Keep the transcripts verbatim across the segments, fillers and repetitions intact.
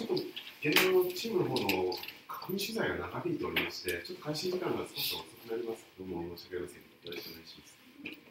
っと現場のチームの方の確認取材が長引いておりまして、ちょっと開始時間が少し遅くなります。どうも申し訳ありません。よろしくお願いします。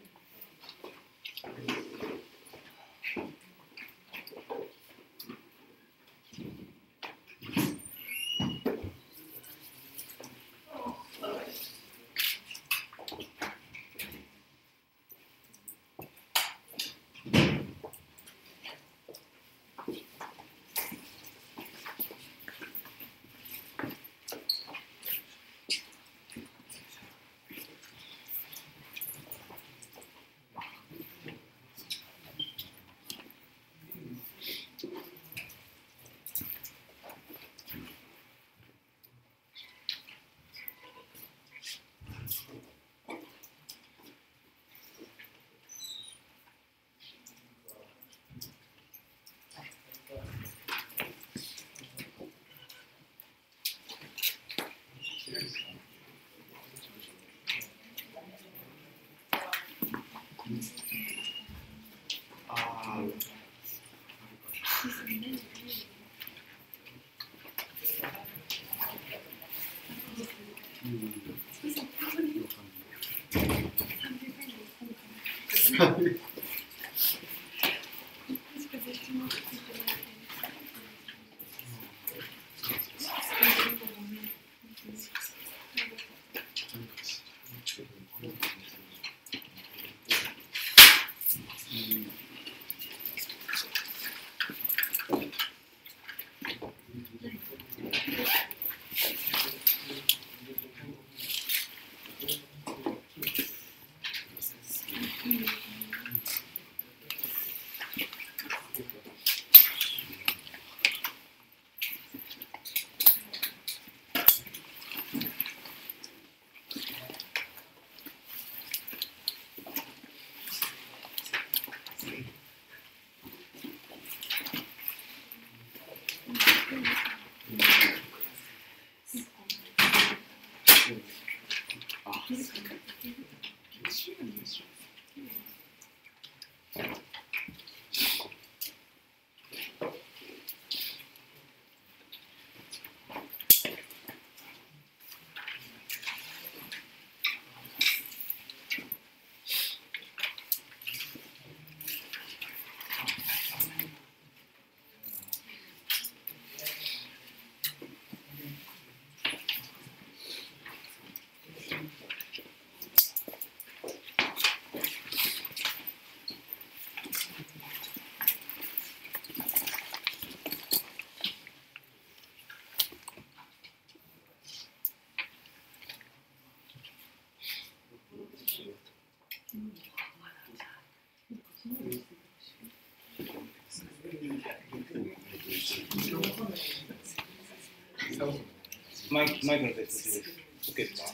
マイク、マイクの設置です。受けた。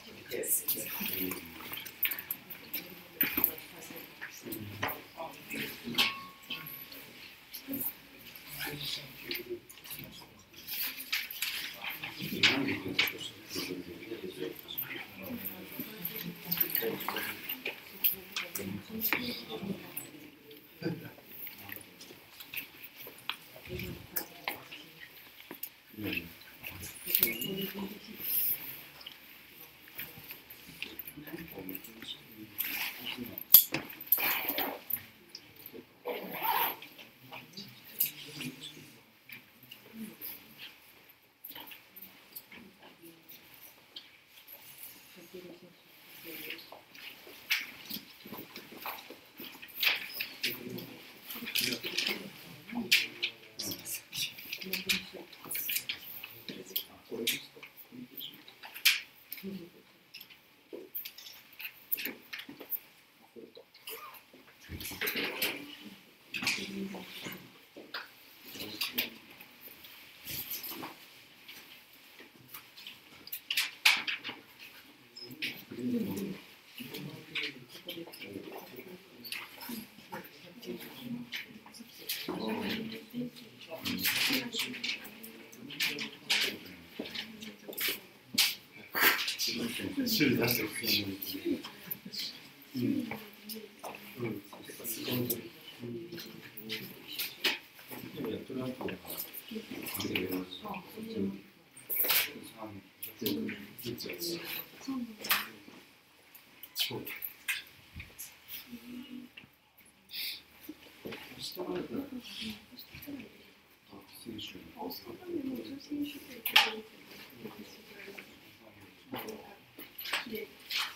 種類出してる。うん。うん。トランプがちやつ。 そうなんだ。 そう。下までくらい。あ、選手。 大阪でも女性選手って言われてる。綺麗。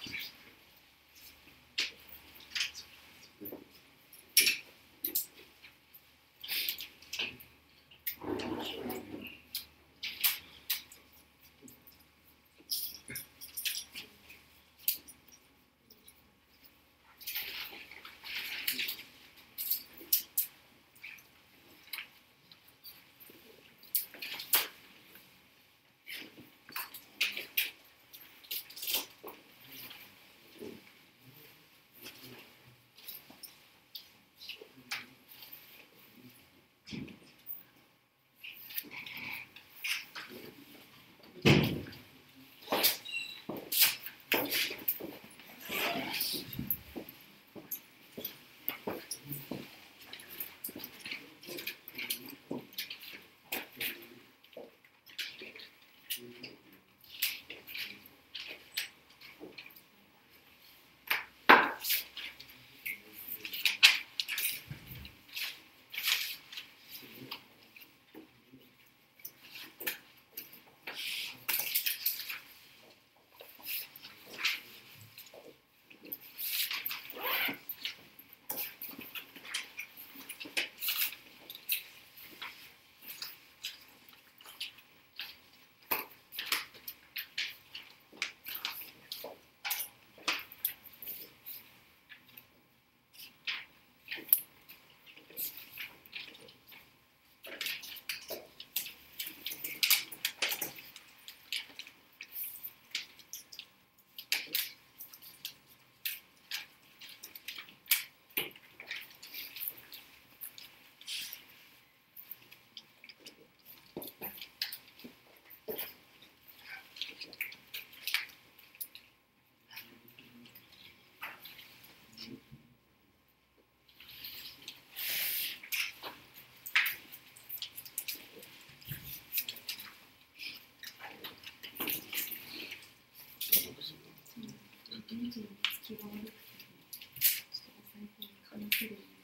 現地の月が悪くて、人が最近話せるように。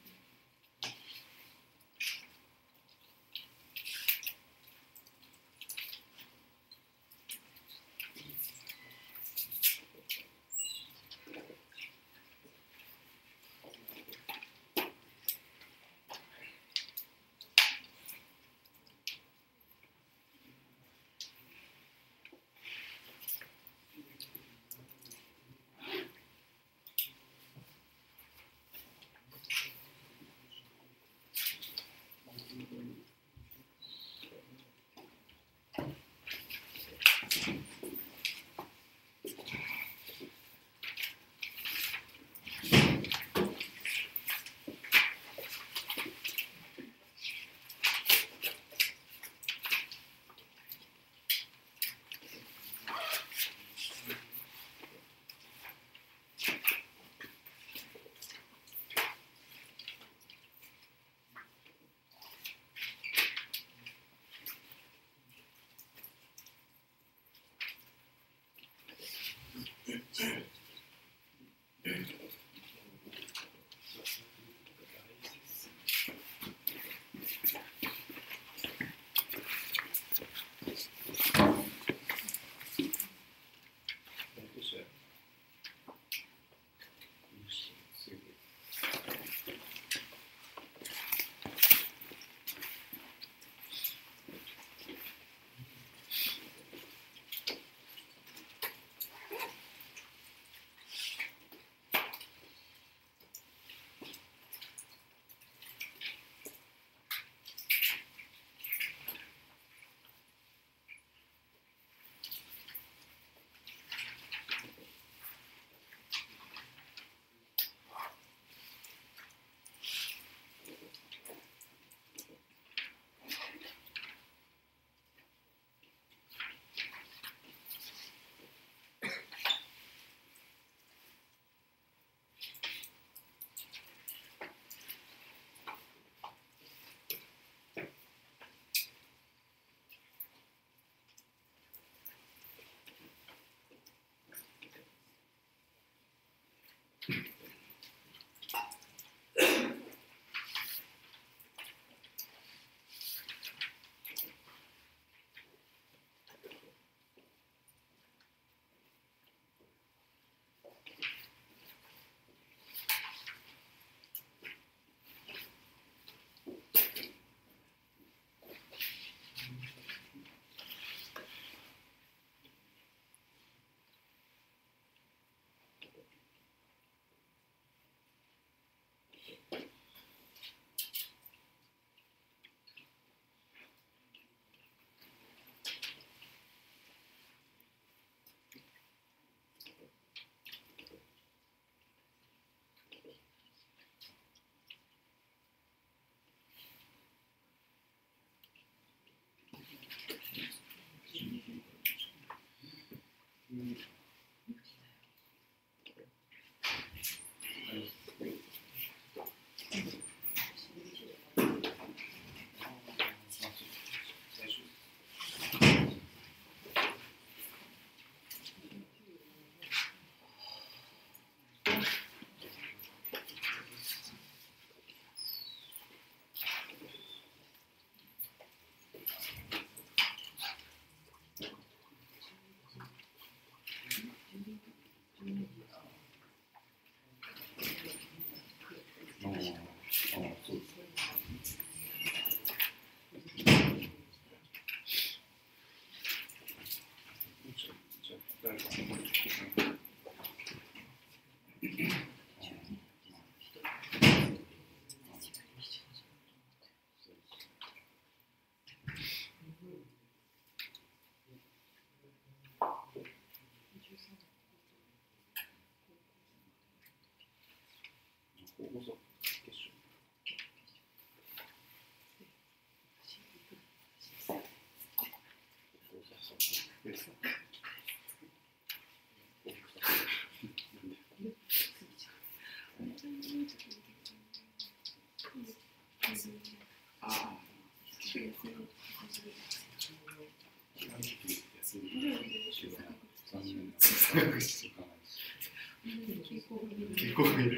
結構いる。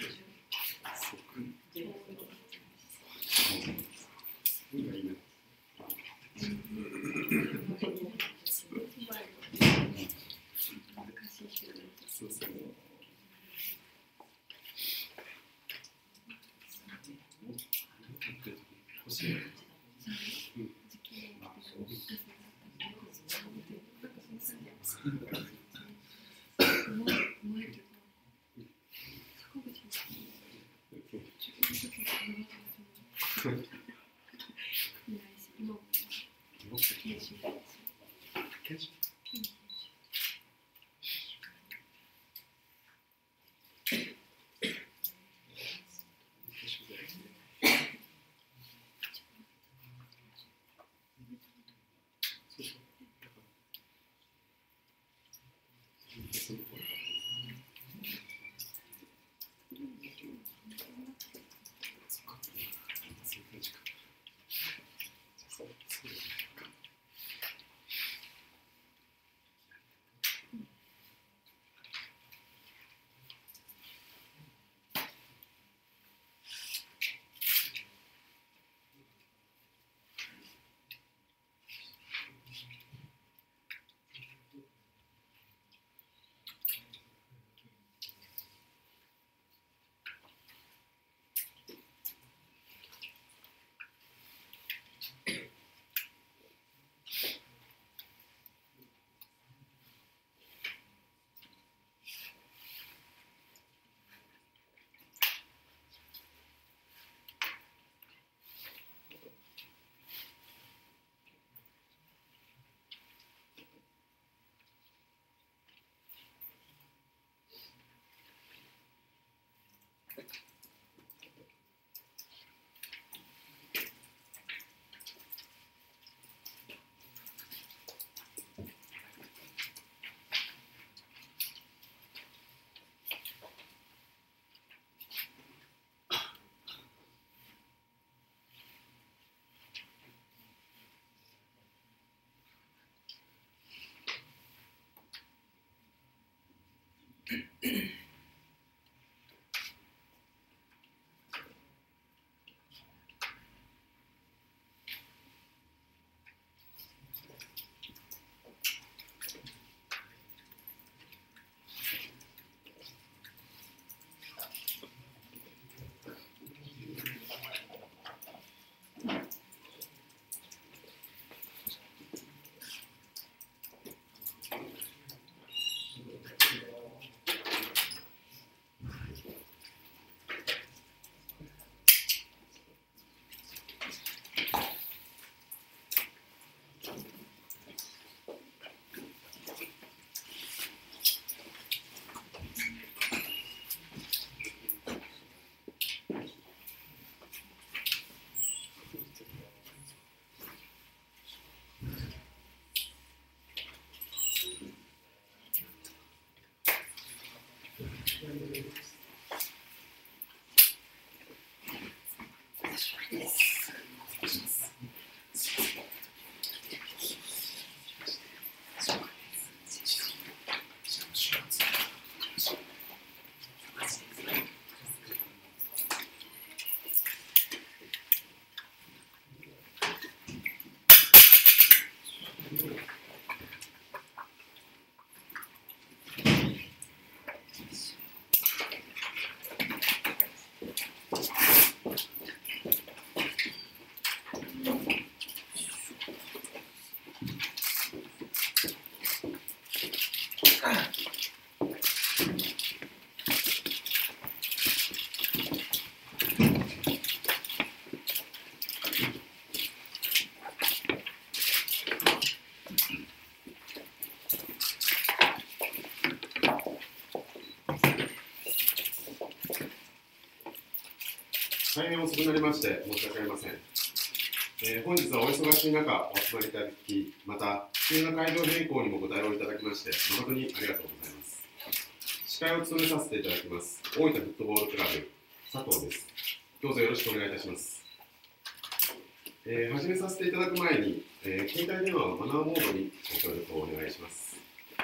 大変遅くなりまして申し訳ありません。えー、本日はお忙しい中お集まりいただき、また急な会場変更にもご対応いただきまして誠にありがとうございます。司会を務めさせていただきます大分フットボールクラブ佐藤です。どうぞよろしくお願いいたします。えー、始めさせていただく前に、えー、携帯電話のマナーモードにご協力をお願いします。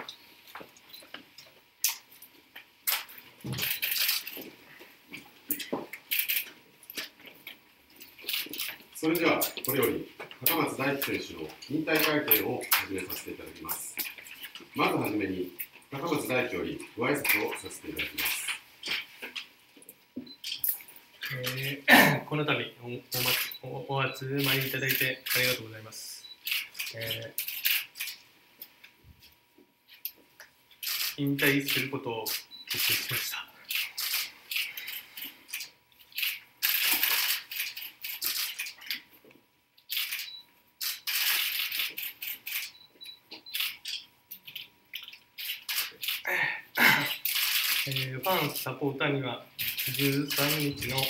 それではこれより高松大輝選手の引退会見を始めさせていただきます。まずはじめに高松大輝よりご挨拶をさせていただきます。 えー、この度おおおお集まりいただいてありがとうございます。えー、引退することを決定しました。えー、ファン、サポーターにはじゅうさんにちの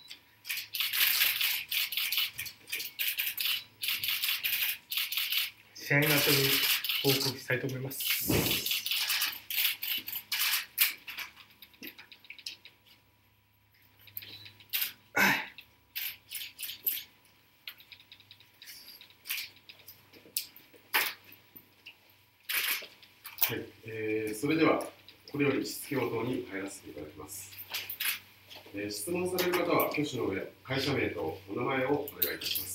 試合の後に報告したいと思います。 はい、えー、それではこれより質疑応答に入らせていただきます。えー、質問される方は挙手の上、会社名とお名前をお願いいたします。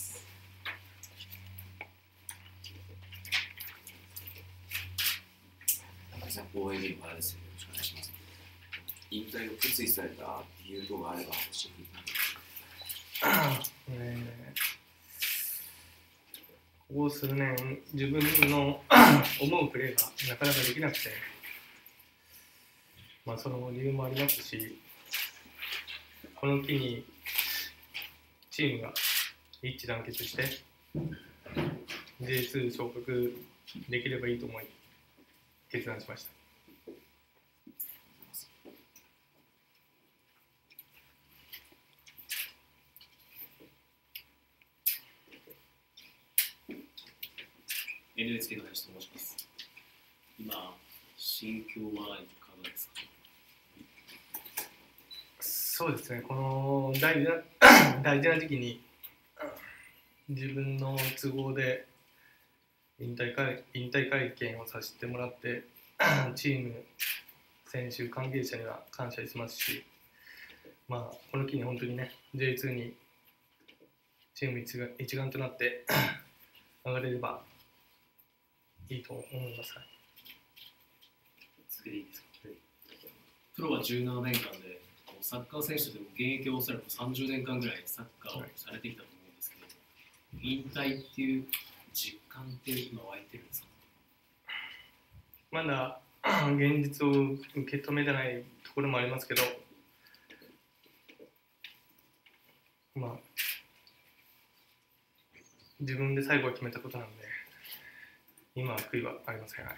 高井さん、応援にもあれですよ。よろしくお願いします。引退を決意された理由等があれば教えていただけますか。 えーここ数年、自分の思うプレーがなかなかできなくて、まあ、その理由もありますし、この機にチームが一致団結して ジェイツー 昇格できればいいと思い決断しました。 エヌエイチケー の林と申します。今、心境はいかがですか？ そうですね、この大事な大事な時期に自分の都合で引退会引退会見をさせてもらってチーム、選手、関係者には感謝しますし、まあ、この機に本当にね ジェイツー にチーム一丸、一丸となって上がれればいいと思います。 続けていいですか？プロはじゅうななねんかんでサッカー選手でも現役をおそらくさんじゅうねんかんぐらいサッカーをされてきたと思うんですけど、引退っていう実感って今湧いてるんですか？ まだ現実を受け止めてないところもありますけど、まあ自分で最後は決めたことなので今は悔いはありません。はい、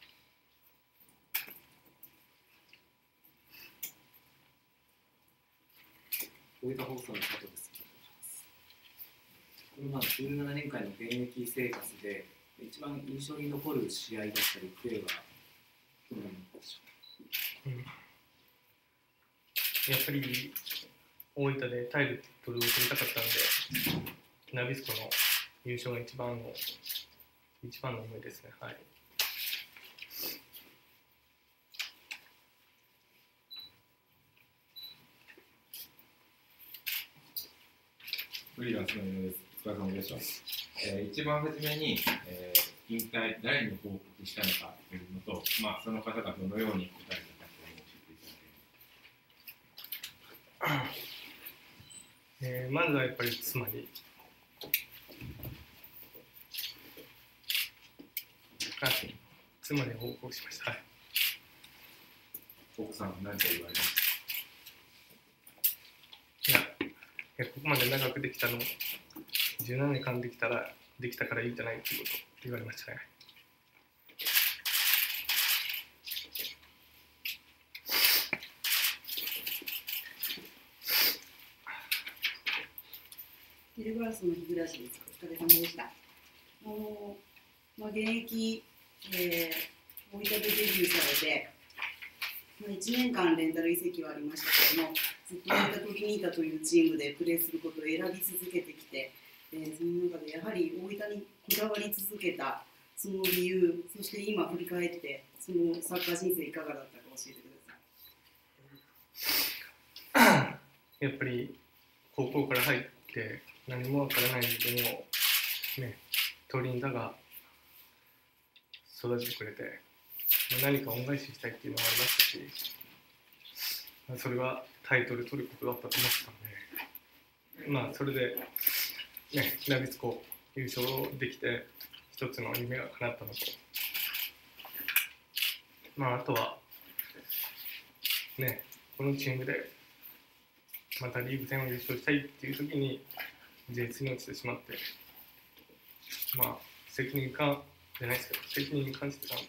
大分放送の佐藤です。このまあじゅうななねんかんの現役生活で一番印象に残る試合だったりプレーはどんなものでしょうか？ やっぱり大分でタイトルを取りたかったんで、ナビスコの優勝が一番の一番の思いですね。はい。 フリーランスの井上です。お疲れ様でした。えー、一番初めに、えー、引退、誰に報告したのかというのと、まあ、その方がどのように答えたかというのを教えていただけますか。 えー、まずはやっぱり妻に、はい、妻に報告しました。はい、 奥さん、何か言われますか。 いや、いやここまで長くできたの、じゅうななねんかんできたら、できたからいいんじゃないっていうことを言われましたね。 テレグラスの日暮です。お疲れ様でした。あのまあ、現役、えー、大分でデビューされて、まあ、いちねんかんレンタル移籍はありましたけども、ずっと大分トリニータというチームでプレーすることを選び続けてきて、えー、その中でやはり大分にこだわり続けたその理由、そして今振り返ってそのサッカー人生いかがだったか教えてください。 やっぱり高校から入って何もわからない自分をね、トリニータが育ててくれて、何か恩返ししたいっていうのがありましたし、それがタイトル取ることだったと思ってたので、まあそれで、ね、ナビスコ優勝できて一つの夢が叶ったのと、まああとはね、このチームでまたリーグ戦を優勝したいっていう時に ジェイツー に落ちてしまって、まあ責任感じゃないですけど責任感じてたので、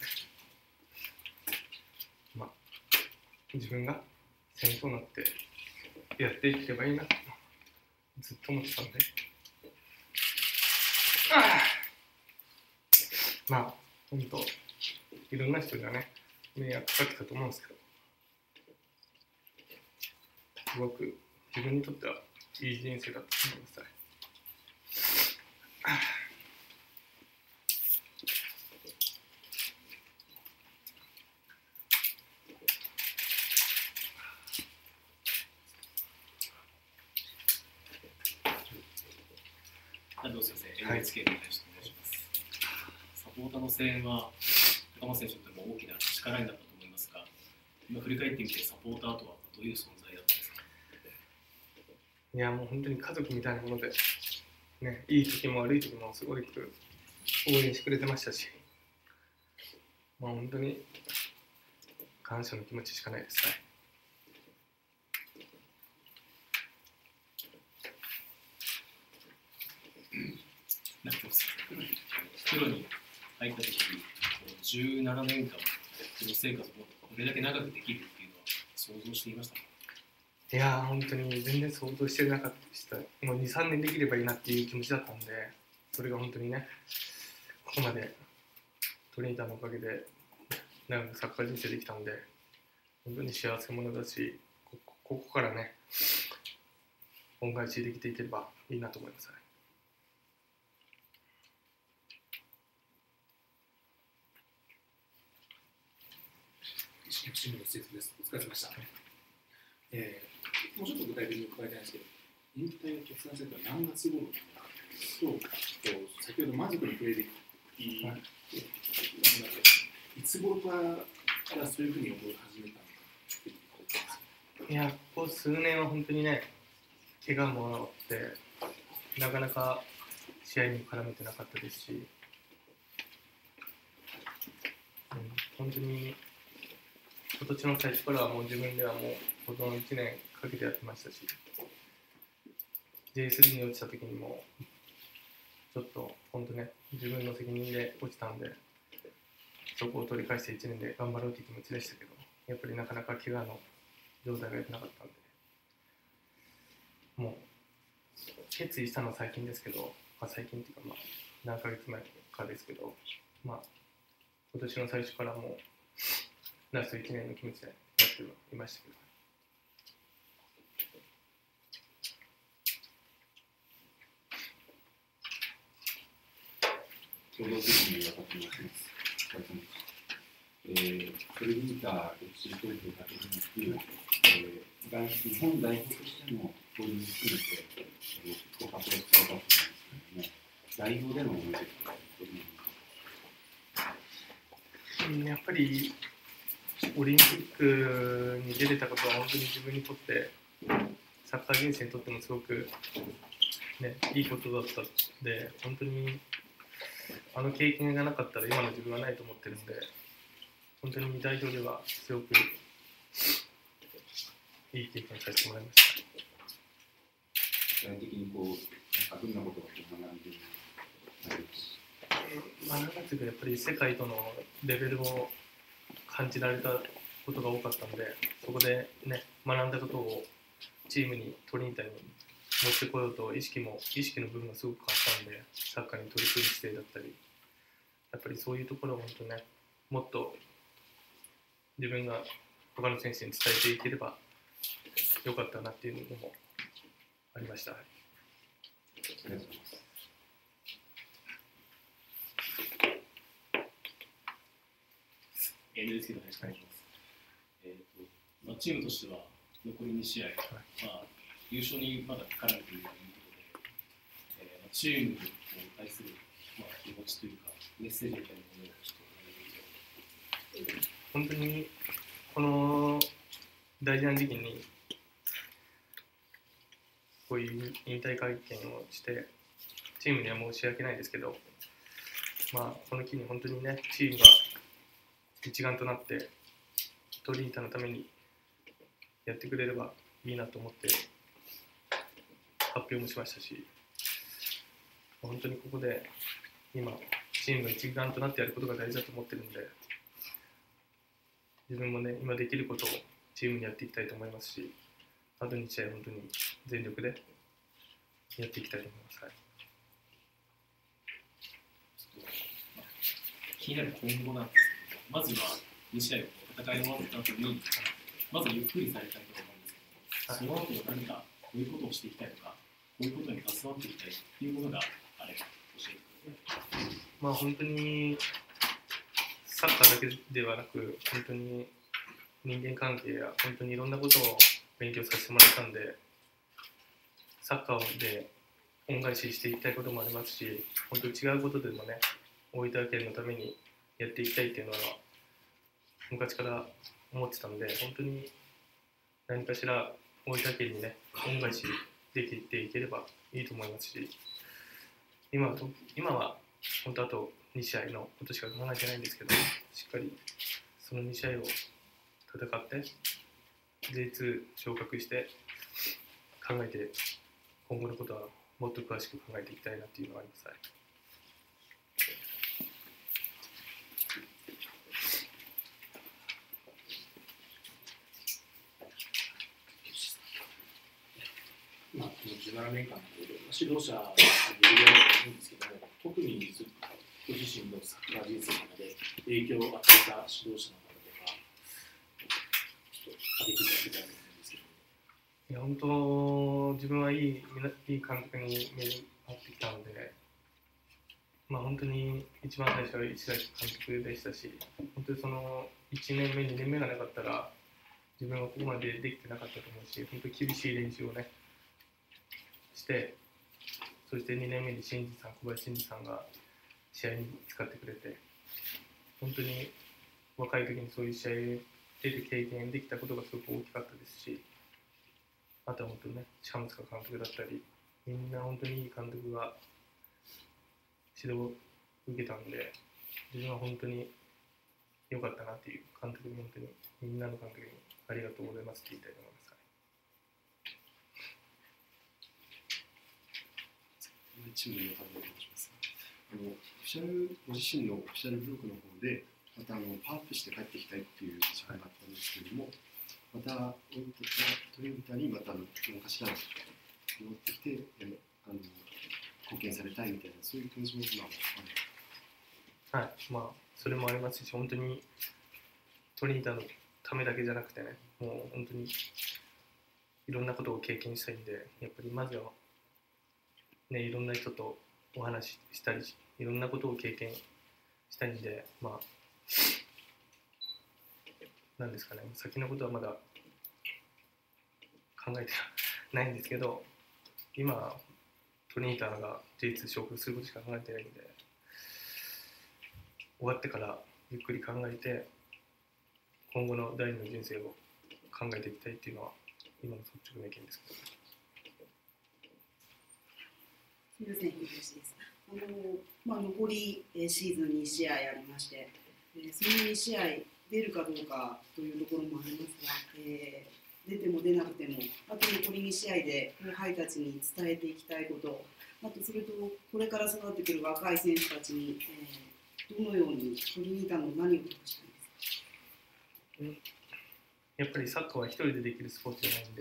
まあ自分が先頭になってやっていけばいいなとずっと思ってたんで、まあ本当いろんな人がね迷惑かけたと思うんですけど、すごく自分にとってはいい人生だったと思います。 安藤先生、エヌエイチケー に対してお願いします。サポーターの声援は高松選手にとっても大きな力になったと思いますが、今振り返ってみてサポーターとはどういう存在だったんですか。 いやもう本当に家族みたいなもので、ね、いい時も悪い時もすごい応援してくれてましたし、まあ本当に感謝の気持ちしかないですね。 プロに入った時、じゅうななねんかんプロ生活をこれだけ長くできるっていうのは想像していましたか。 いやー本当に全然想像してなかった。もうにさんねんできればいいなっていう気持ちだったんで、それが本当にね、ここまでトリニータのおかげで長くサッカー人生できたんで、本当に幸せ者だし、ここ、ここからね恩返しできていければいいなと思います。 チームの施設です。お疲れ様でした。えー、もうちょっと具体的に伺いたいんですけど、引退を決断された何月頃なのかと、先ほど満足にプレーできなくなって、いつ頃からそういうふうに思い始めたのか。 いや、ここ数年は本当にね、怪我もあって、なかなか試合に絡めてなかったですし、うん、本当に今年の最初からはもう自分ではもうほとんどいちねんかけてやってましたし、ジェイスリー に落ちた時にもちょっと本当ね自分の責任で落ちたんで、そこを取り返していちねんで頑張ろうという気持ちでしたけど、やっぱりなかなか怪我の状態が良くなかったんで、もう決意したのは最近ですけど、まあ、最近っていうかまあ何ヶ月前かですけど、まあ今年の最初からもうラストいちねんの気持ちでやっていましたけど。 共同責任を分かってます。お疲れ様でした。えー、それで見たエフシー 東京だけでなく、えー、外日本代表としても交流に含めて、えー、ご活躍されたと思うんですけれども、代表での思い出とかどういううん、やっぱりオリンピックに出れたことは本当に自分にとってサッカー人生にとってもすごく、ね、いいことだったので、本当にあの経験がなかったら今の自分はないと思ってるので、本当に代表ではすごくいい経験させてもらいました。 具体的にこう、なんかどんなことが学んでいるのか。 まあ、なんていうかやっぱり世界とのレベルを感じられたことが多かったので、そこでね、学んだことをチームにトリニータに持ってこようと意識も意識の部分がすごく変わったので、サッカーに取り組む姿勢だったり、やっぱりそういうところを本当にね、もっと自分が他の選手に伝えていければよかったなっていうのもありました。ありがとうございます。 エヌエスケー の話からいきます。えーとまあ、チームとしては残りに試合、はい、まあ、優勝にまだかからないということで、えーまあ、チームに対する、まあ、気持ちというか、メッセージみたいなものをちょっとお願いできれば。 本当にこの大事な時期にこういう引退会見をしてチームには申し訳ないですけど、まあ、この機に本当にね、チームが一丸となってトリニータのためにやってくれればいいなと思って発表もしましたし、本当にここで今チームが一丸となってやることが大事だと思ってるんで、自分もね、今できることをチームにやっていきたいと思いますし、あとに試合本当に全力でやっていきたいと思います。はい、 気になる今後なんですけど、まずはに試合を戦い終わった後に、まずゆっくりされたいと思うんですけど、その後何かこういうことをしていきたいとか、こういうことに携わっていきたいというものがあれば教えてください。 まあ本当にサッカーだけではなく、本当に人間関係や本当にいろんなことを勉強させてもらったんで、サッカーで恩返ししていきたいこともありますし、本当に違うことでもね、大分県のためにやっていきたいっていうのは昔から思ってたので、本当に何かしら大分県にね、恩返しできていければいいと思いますし、今は今は本当あとに試合のことしか考えてないんですけど、しっかりそのに試合を戦って ジェイツー 昇格して考えて、今後のことはもっと詳しく考えていきたいなっていうのがあります。はい、 まあ、このじゅうななねんかんの指導者のレベルだと思うんですけども、特にご自身のサッカー人生の中で影響を与えた指導者の方とか、ちょっと挙げていただきたいと思うんですけど。 いや、本当、自分はいい、いい監督に目に合ってきたので、まあ、本当に一番最初は石崎監督でしたし、本当にそのいちねんめ、にねんめがなかったら、自分はここまでできてなかったと思うし、本当に厳しい練習をね、して、そしてにねんめに新次さん、小林新次さんが試合に使ってくれて、本当に若い時にそういう試合に出て経験できたことがすごく大きかったですし、あとは本当にね、シャムスカ監督だったり、みんな本当にいい監督が指導を受けたので、自分は本当に良かったなっていう監督に、本当にみんなの監督にありがとうございますって言いたいと思います。 チームの方でお願いします。あのオフィシャルご自身のオフィシャルブログの方で、またあのパワーアップして帰ってきたいっていう時間があったんですけれども、またトリニータにまた何かしら戻ってきてあの貢献されたいみたいな、そういう気持ちも今ははい、まあそれもありますし、本当にトリニータのためだけじゃなくてね、もう本当にいろんなことを経験したいんで、やっぱりまずはね、いろんな人とお話ししたりいろんなことを経験したいんで、まあ、なんですかね、先のことはまだ考えてないんですけど、今、トリニータが ジェイツー 昇格することしか考えてないんで、終わってからゆっくり考えて、今後の第二の人生を考えていきたいっていうのは、今の率直な意見ですけど。 すみません、東です。あのまあ、残りシーズンに試合ありまして、そのに試合出るかどうかというところもありますが、えー、出ても出なくても、あと残りに試合で後輩たちに伝えていきたいこと、あとそれとこれから育ってくる若い選手たちに、えー、どのようにトリニータの何を残したいんですか。 うん、やっぱりサッカーは一人でできるスポーツじゃないんで、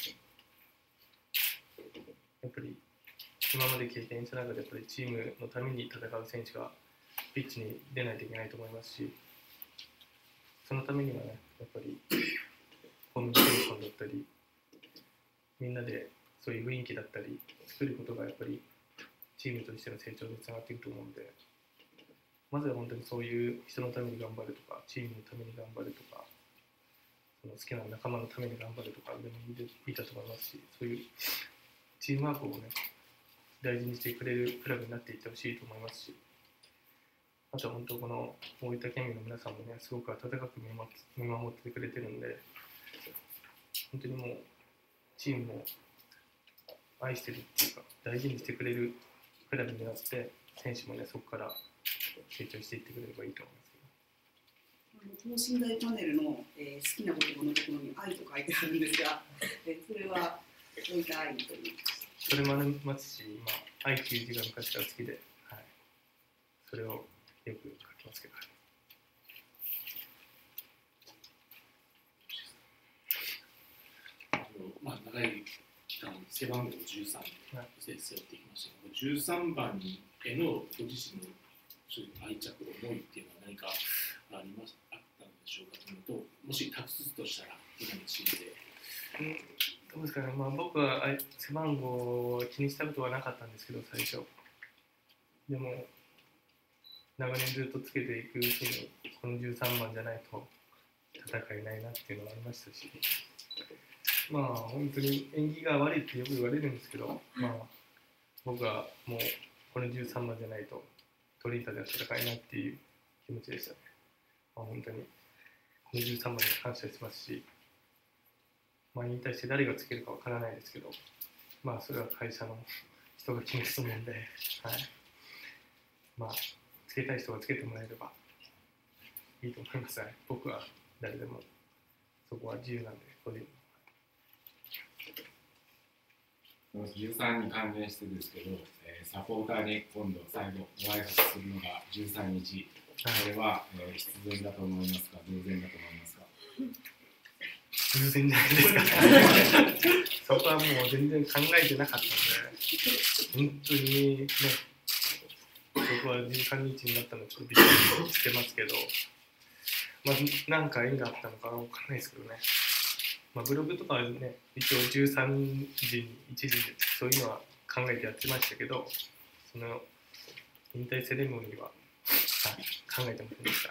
やっぱり今まで経験した中でやっぱりチームのために戦う選手がピッチに出ないといけないと思いますし、そのためにはね、やっぱりコミュニケーションだったり、みんなでそういう雰囲気だったり作ることがやっぱりチームとしての成長につながっていくと思うんで、まずは本当にそういう人のために頑張るとか、チームのために頑張るとか、その好きな仲間のために頑張るとかでもいいだと思いますし、そういうチームワークをね、大事にしてくれるクラブになっていってほしいと思いますし、あとは本当この大分県民の皆さんもね、すごく温かく見守ってくれてるんで、本当にもうチームを愛してるっていうか、大事にしてくれるクラブになって、選手もね、そこから成長していってくれればいいと思いますけど。 等身大パネルの、えー、好きな言葉のところに愛と書いてあるんですが、えー、それはどういった愛という。 それもありますし、今、愛という字が昔から好きで、はい、それをよく書きますけど。 まあ、長い期間、背番号じゅうさんとして背負ってきましたが、じゅうさんばんへのご自身の愛着、思いっていうのは何かありますあったのでしょうかというのと、もし託すとしたら、今のチームで。 うんどうですかね、まあ、僕は背番号を気にしたことはなかったんですけど、最初。でも、長年ずっとつけていくうちに、このじゅうさんばんじゃないと戦えないなっていうのがありましたし、まあ、本当に縁起が悪いってよく言われるんですけど、まあ、僕はもうこのじゅうさんばんじゃないとトリニータでは戦えないっていう気持ちでしたね。まあ、本当にこのじゅうさんばんに感謝しますし、まあ、引退して誰がつけるかわからないですけど、まあ、それは会社の人が決めると思うんで、はい。まあ、つけたい人がつけてもらえればいいと思います。僕は誰でも、そこは自由なんで、個人じゅうさんに関連してですけど、えー、サポーターに今度最後お挨拶するのがじゅうさんにち、それは、えー、必然だと思いますか、偶然だと思いますか。 偶然じゃないですか。そこはもう全然考えてなかったので、本当にね、僕はじゅうさんにちになったのちょっとびっくりしてますけど、まあ、なんか縁があったのかわかんないですけどね。まあ、ブログとかはね、一応じゅうさんじにいちじでそういうのは考えてやってましたけど、その引退セレモニーは、はい、考えてませんでした。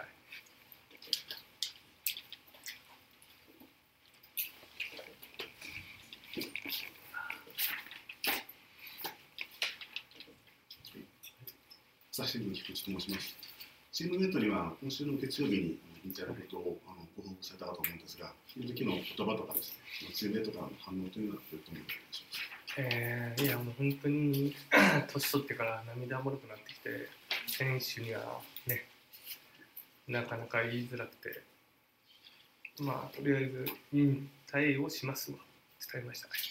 朝日新聞菊池と申します。チームメートには今週の月曜日に引退のことをあのご報告されたかと思うんですが、その時の言葉とかですね、チームメートからの反応というのはどういうと思うんでしょうか。 えー、いやもう本当に年取ってから涙もろくなってきて、選手にはね、なかなか言いづらくて、まあとりあえず引退をしますわ伝えましたね。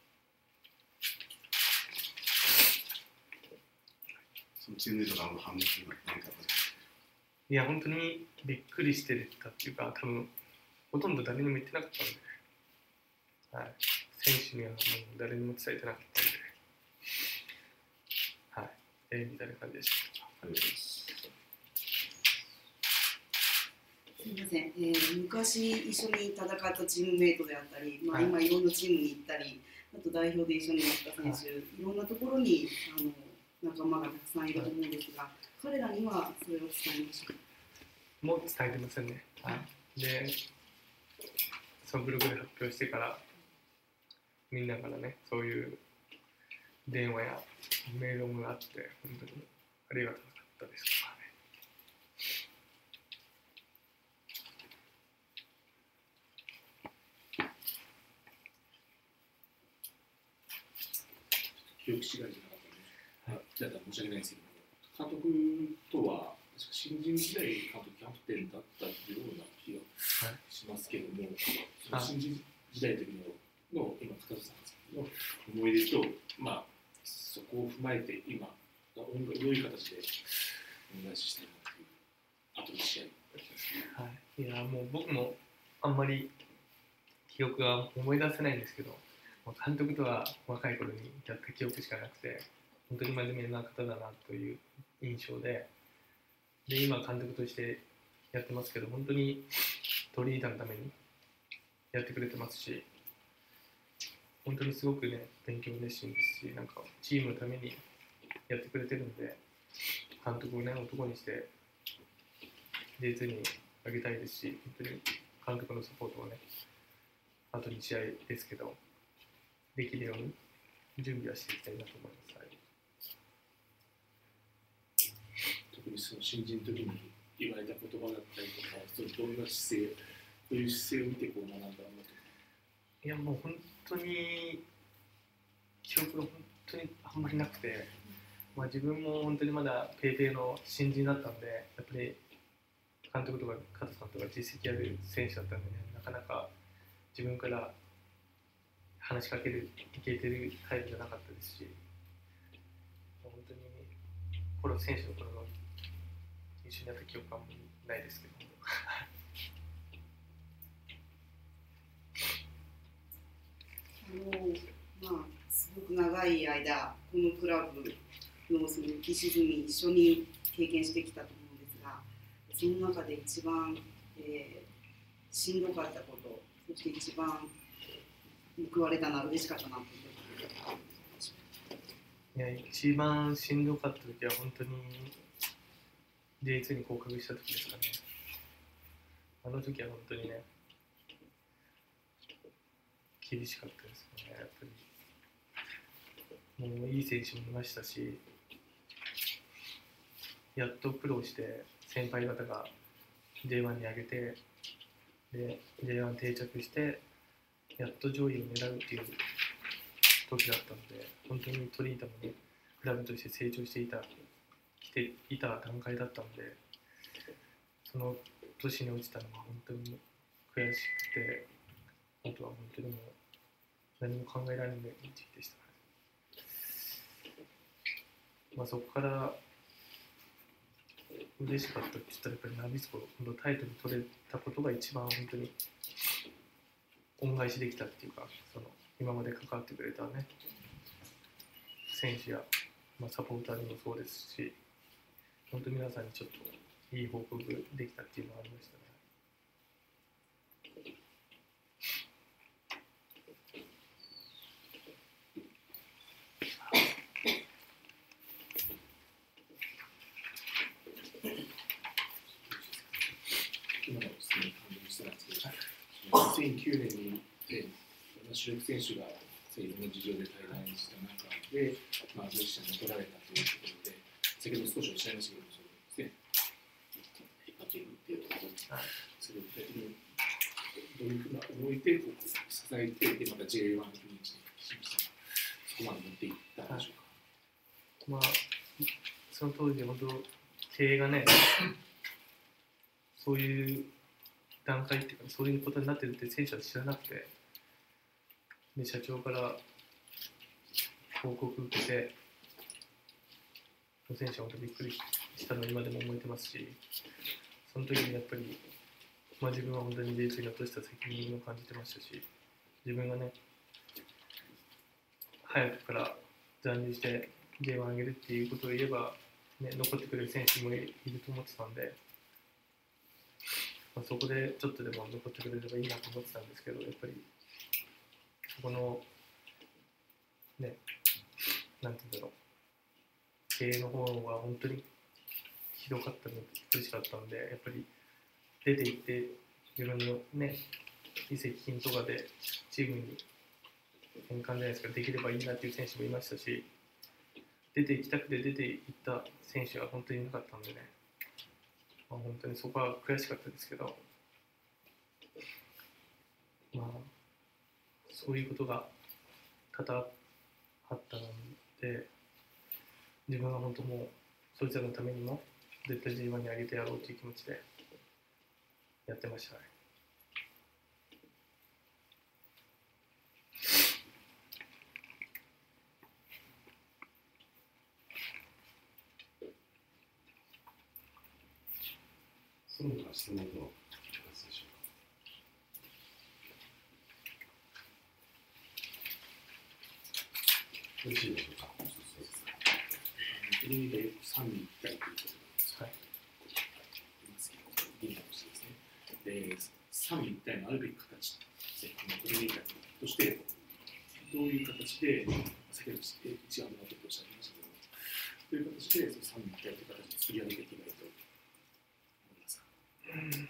そのチームメートからの反応というのは何かありますか。 いや本当にびっくりしてたっていうか、多分ほとんど誰にも言ってなかったんで、はい、選手にはもう誰にも伝えてなかったんで、はい、えー、みたいな感じでした。 ありがとうございます。 すみません、えー、昔一緒に戦ったチームメイトであったり、まあ、今いろんなチームに行ったり、あと代表で一緒にやった選手、はい、いろんなところにあの仲間がたくさんいると思うんですが、彼らにはそれを伝えましょう。 もう伝えてませんね。はい、で、そのブログで発表してから、みんなからね、そういう電話やメールもあって、本当にありがたかったですからね。 記憶違いじゃなかったので、じゃあ申し訳ないんですけど、監督とは新人時代監督キャプテンだったような気がしますけども、その新人時代の時のの今片瀬さんの思い出と、まあそこを踏まえて今どういう形で恩返ししたいなっていう後の試合。 はい、いやもう僕もあんまり記憶は思い出せないんですけど、監督とは若い頃にやった記憶しかなくて、本当に真面目な方だなという印象で、で今監督としてやってますけど、本当にトリーダーのためにやってくれてますし、本当にすごくね勉強熱心ですし、なんかチームのためにやってくれてるんで、監督をね男にして ジェイツー にあげたいですし、本当に監督のサポートをね、あとに試合ですけどできるように準備はしていきたいなと思います。はい、 特にその新人の時に言われた言葉だったりとか、そのどんな姿勢、どういう姿勢を見てこう学んだのか。 いやもう本当に記憶が本当にあんまりなくて、まあ、自分も本当にまだペーペーの新人だったんで、やっぱり監督とか加藤さんとか実績ある選手だったんでね、なかなか自分から話しかけるいけてるタイプじゃなかったですし、本当に頃選手の頃の一緒にやった記憶はもうないですけどあのまあすごく長い間このクラブのその浮き沈み一緒に経験してきたと思うんですが、その中で一番、えー、しんどかったこと、そして一番報われたのは嬉しかったなと思います。 いや一番しんどかった時は本当に ジェイツー に降格した時ですかね。あの時は本当にね厳しかったですね。やっぱりもういい選手もいましたし、やっと苦労して先輩方が ジェイワン に上げて、で ジェイワン 定着してやっと上位を狙うっていう時だったので、本当にトリータもねクラブとして成長していた来ていた段階だったので、その年に落ちたのは本当に悔しくて、あとは本当にもう何も考えられない時期でした。まあ、そこから嬉しかったって言ったらやっぱりナビスコのタイトル取れたことが一番本当に恩返しできたっていうか、その今まで関わってくれたね選手や、まあ、サポーターにもそうですし、本当に皆さんにちょっといい報告できたっていうのがありましたね。 今の質問に関連したんですけど、にせんきゅうねんに主力選手がいろんな事情で退団した中で、まあ、ロシアに取られたというところで、先ほど少しおっしゃいましたけど、そうですね、引っ掛けるっていうところに、それを具体的にどういうふうな思いでこう支えて、でまた ジェイワン のリーチにしましたが、そこまで持っていったんでしょうか。 まあ、その当時、本当、経営がね、そういう段階っていうか、そういうことになってるって選手は知らなくて、で社長から報告受けて、選手は本当びっくりしたのを今でも覚えてますし、その時にやっぱり、まあ、自分は本当に ジェイツー に落とした責任を感じてましたし、自分がね、早くから残留して ジェイワン 上げるっていうことを言えば、ね、残ってくれる選手もいると思ってたんで、まあ、そこでちょっとでも残ってくれればいいなと思ってたんですけど、やっぱりそこのね、なんていうんだろ経営の方は本当にひどかったので苦しかったので、やっぱり出て行って自分のね移籍金とかでチームに変換じゃないですか、できればいいなっていう選手もいましたし、出て行きたくて出て行った選手は本当にいなかったんでね、まあ、本当にそこは悔しかったですけど、まあそういうことが多々あったので、自分は本当もうそいつらのためにも絶対 ジーワン に上げてやろうという気持ちでやってましたね。 その他質問とありますでしょうか。よろしいでしょうか。 フリーで三位一体ということで、はい、いますけど、リーダーとしてですね。で、三位一体のあるべき形で、フリーダーとしてどういう形で、先ほど一案のことをおっしゃいましたけど、どういう形でその三位一体という形で作り上げていけばいいと思いますか。 うん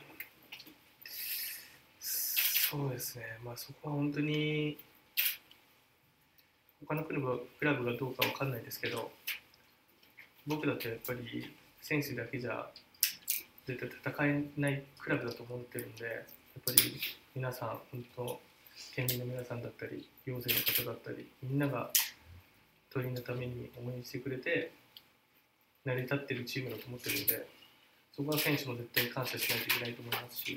そうですね、まあそこは本当に他のクラブはクラブがどうかわかんないですけど、僕だとやっぱり選手だけじゃ絶対戦えないクラブだと思ってるんで、やっぱり皆さん、本当県民の皆さんだったり行政の方だったり、みんなが鳥のために応援してくれて成り立ってるチームだと思ってるんで、そこは選手も絶対感謝しないといけないと思いますし、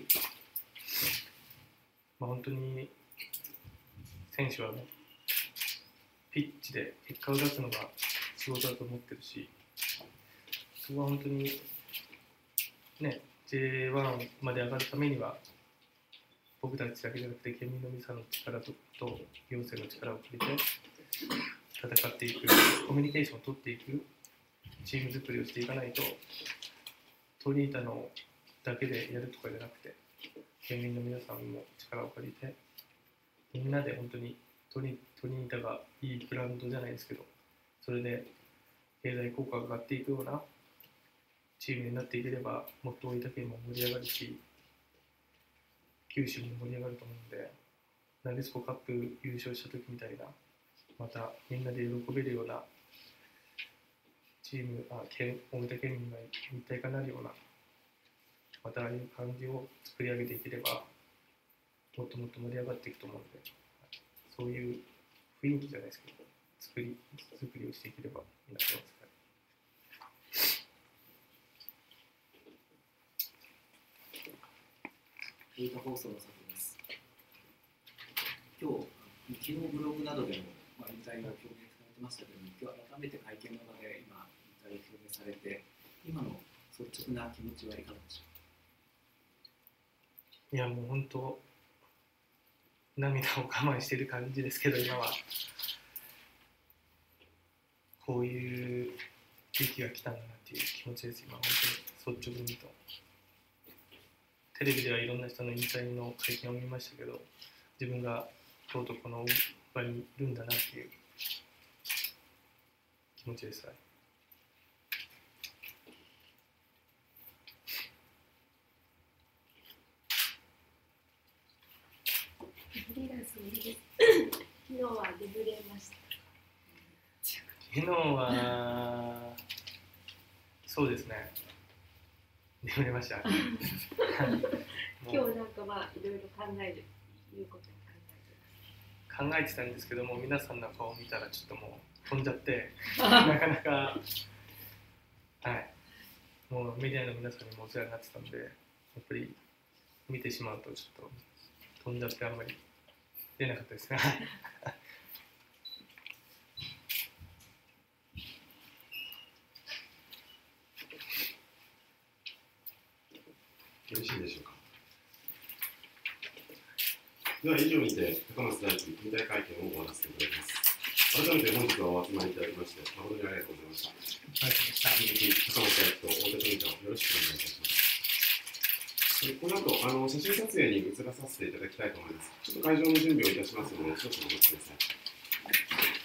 まあ、本当に選手はねピッチで結果を出すのが仕事だと思ってるし、そこは本当にね ジェイワン まで上がるためには僕たちだけじゃなくて県民の皆さんの力とと行政の力を借りて戦っていく、コミュニケーションを取っていくチーム作りをしていかないと、トリニータのだけでやるとかじゃなくて、県民の皆さんも力を借りてみんなで本当にトリトリニータがいいブランドじゃないですけど、それで経済効果が上がっていくようなチームになっていければ、もっと大分県も盛り上がるし、九州も盛り上がると思うので、ナビスコカップ優勝した時みたいな、またみんなで喜べるようなチーム、あ県大分県民が一体化になるような、またああいう感じを作り上げていければ、もっともっと盛り上がっていくと思うので、そういう雰囲気じゃないですけど、作り作りをしていければいいなと思います。 データ放送の作です。今日、昨日ブログなどでも、まあ、引退が表明されてましたけども、今日改めて会見の場で今、引退が表明されて、今の率直な気持ちはいかがでしょうか。いや、もう本当、涙を我慢している感じですけど、今は。こういう時期が来たんだなっていう気持ちです、今、本当に率直に言うと。テレビではいろんな人の引退の会見を見ましたけど、自分がとうとうこの場にいるんだなっていう気持ちです。 フリーランスもいいです。昨日は眠れました。 昨日はそうですね。眠れました。 今日なんかまあいろいろ考えるいうことを考えて考えてたんですけども、皆さんの顔を見たらちょっともう飛んじゃってなかなかはいもうメディアの皆さんにもお世話になってたんで、やっぱり見てしまうとちょっと飛んじゃってあんまり出なかったですね。 よろしいでしょうか。では以上にて高松大輝引退会見を終わらせていただきます。改めて本日はお集まりいただきまして誠にありがとうございました。 ありがとうございました。 引き続き高松大輝と大手トリニータをよろしくお願いいたします。この後あの写真撮影に移らさせていただきたいと思います。ちょっと会場の準備をいたしますので少々お待ちください。